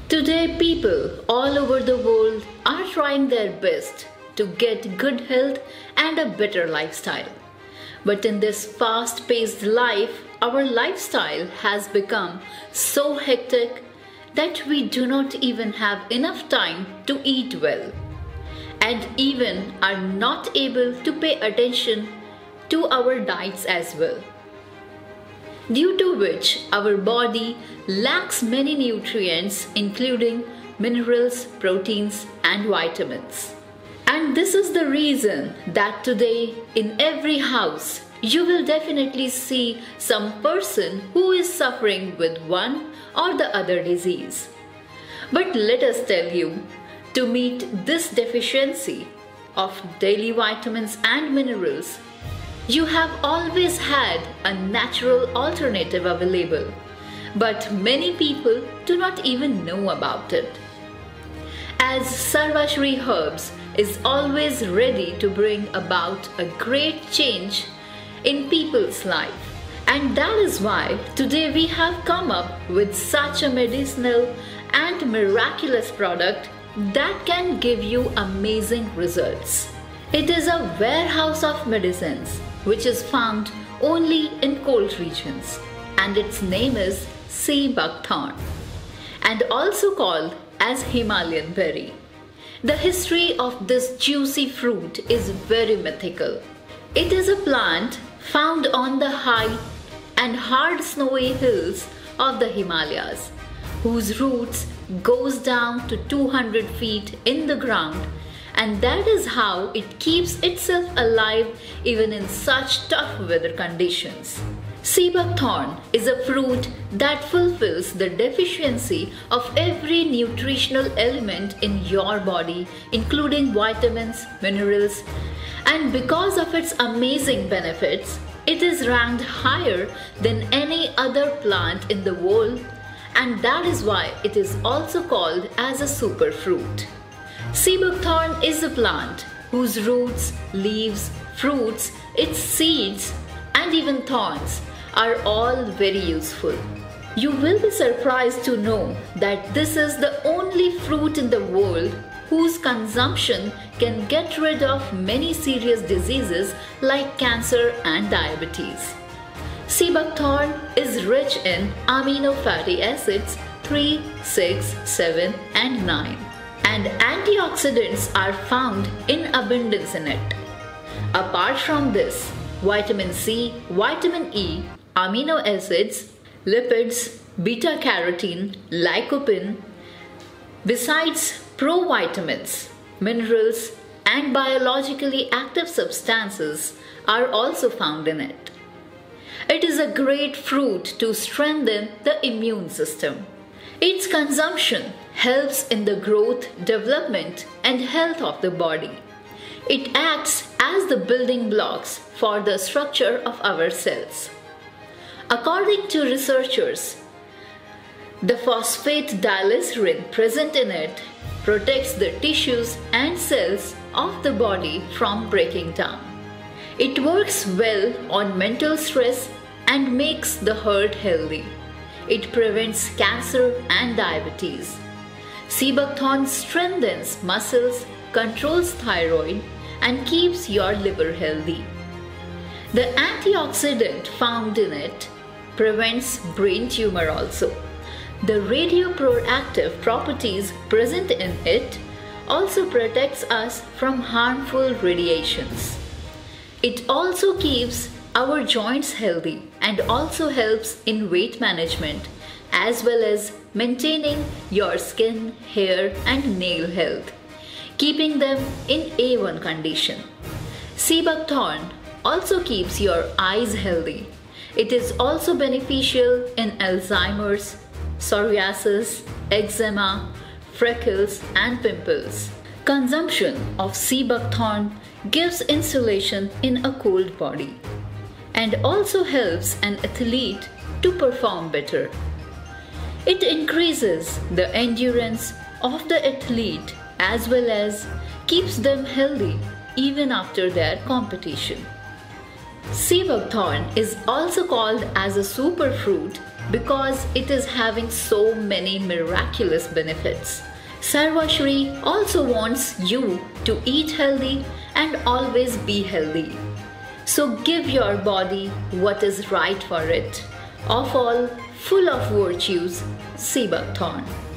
Today, people all over the world are trying their best to get good health and a better lifestyle. But in this fast-paced life, our lifestyle has become so hectic that we do not even have enough time to eat well, and even are not able to pay attention to our diets as well, due to which our body lacks many nutrients including minerals, proteins and vitamins. And this is the reason that today in every house you will definitely see some person who is suffering with one or the other disease. But let us tell you, to meet this deficiency of daily vitamins and minerals, you have always had a natural alternative available, but many people do not even know about it. As Saarvasri herbs is always ready to bring about a great change in people's life, and that is why today we have come up with such a medicinal and miraculous product that can give you amazing results. It is a warehouse of medicines which is found only in cold regions, and its name is sea buckthorn, and also called as Himalayan berry. The history of this juicy fruit is very mythical. It is a plant found on the high and hard snowy hills of the Himalayas, whose roots goes down to 200 feet in the ground, and that is how it keeps itself alive even in such tough weather conditions. Sea buckthorn is a fruit that fulfills the deficiency of every nutritional element in your body, including vitamins, minerals, and because of its amazing benefits, it is ranked higher than any other plant in the world, and that is why it is also called as a superfruit. Sea buckthorn is a plant whose roots, leaves, fruits, its seeds, and even thorns are all very useful. You will be surprised to know that this is the only fruit in the world whose consumption can get rid of many serious diseases like cancer and diabetes. Sea buckthorn is rich in amino fatty acids 3, 6, 7 and 9, and antioxidants are found in abundance in it. Apart from this, vitamin C, vitamin E, amino acids, lipids, beta-carotene, lycopene, besides provitamins, minerals and biologically active substances are also found in it. It is a great fruit to strengthen the immune system. Its consumption helps in the growth, development and health of the body. It acts as the building blocks for the structure of our cells. According to researchers, the phosphate diglycerin present in it protects the tissues and cells of the body from breaking down. It works well on mental stress and makes the heart healthy. It prevents cancer and diabetes. Sea buckthorn strengthens muscles, controls thyroid, and keeps your liver healthy. The antioxidant found in it prevents brain tumor also. The radioactive properties present in it also protects us from harmful radiations. It also keeps our joints healthy and also helps in weight management as well as maintaining your skin, hair and nail health, keeping them in A1 condition. Sea buckthorn also keeps your eyes healthy. It is also beneficial in Alzheimer's, psoriasis, eczema, freckles and pimples. Consumption of sea buckthorn gives insulation in a cold body and also helps an athlete to perform better. It increases the endurance of the athlete as well as keeps them healthy even after their competition. Sea buckthorn is also called as a superfruit because it is having so many miraculous benefits. Saarvasri also wants you to eat healthy and always be healthy. So give your body what is right for it. Of all, full of virtues, sea buckthorn.